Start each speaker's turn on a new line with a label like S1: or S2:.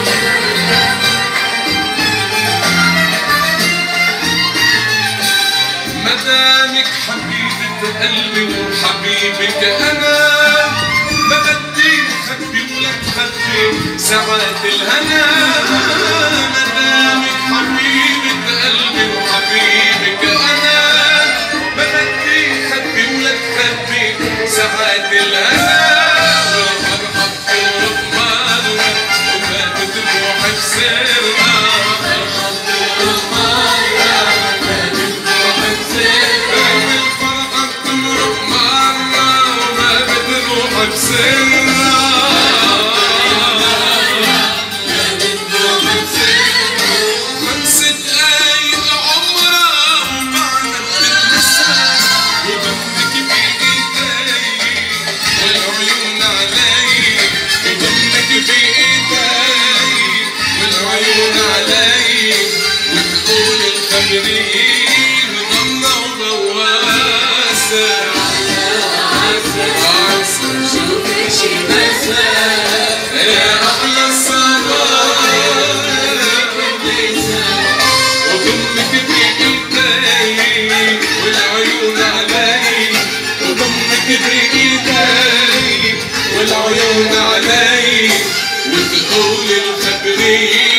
S1: مدامك حبيبة قلبي وحبيبك أنا، ما بدي تخبي ولا تخبي ساعات الهنا. مدامك حبيبة قلبي وحبيبك أنا، ما بدي تخبي ولا تخبي ساعات الهنا. والفرحة بتروح مالنا وما بتروح بسرنا. والعيون علي وتقول الخبرية